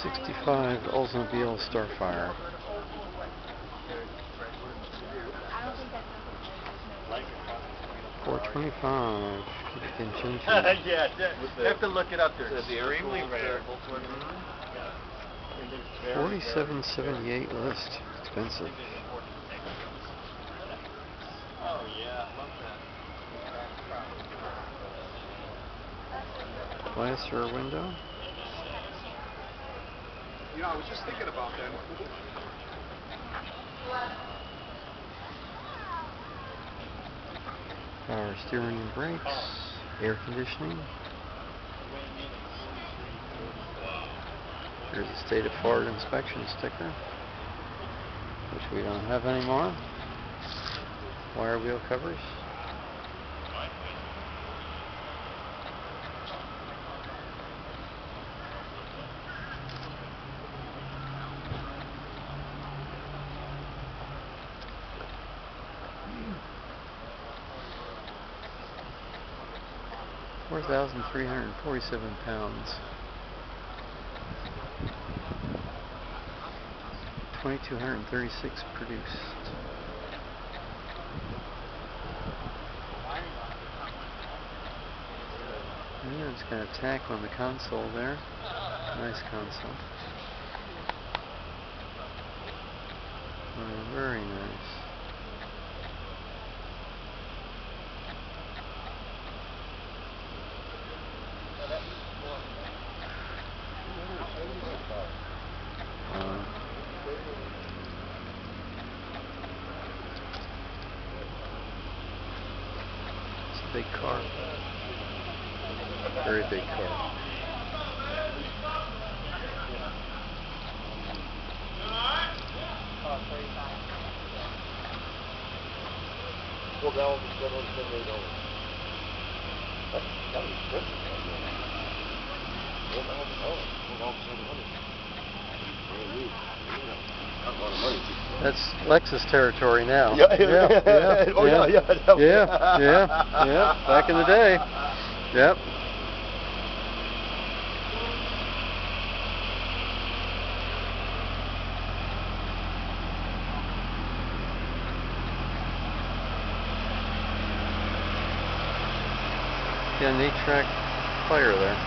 65 Olds Starfire. $425. Yeah, you have to look it up there. It's extremely rare. 47.78 list. Expensive. Oh yeah, I love that. Glass or window? You know, I was just thinking about that. Power steering and brakes. Air conditioning. Here's the state of Florida inspection sticker, which we don't have anymore. Wire wheel covers. £4,347. 2,236 produced. Yeah, it's got a tack on the console there. Nice console. Oh, very nice. It's a big car. Very big car. That's Lexus territory now. Yeah. Yeah. Back in the day. Yep. Yeah, an 8-track player there.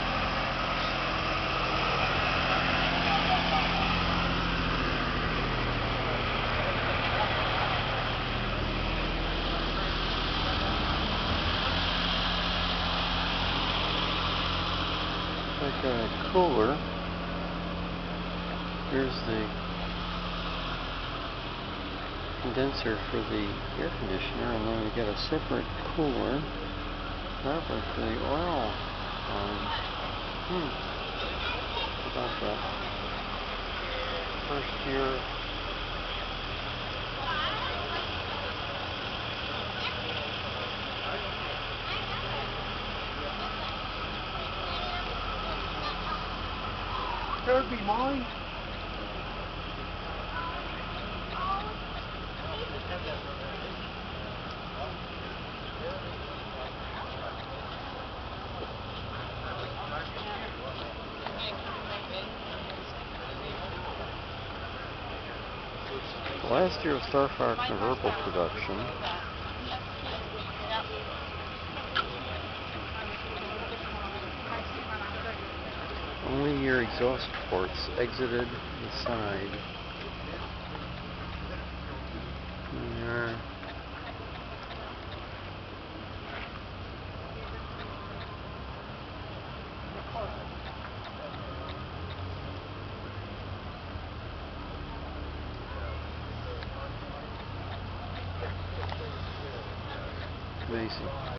Like a cooler. Here's the condenser for the air conditioner, and then we get a separate cooler. Probably for the oil. How about that? First year. That would be mine. Last year of Starfire convertible production. Only your exhaust ports exited the side. Amazing.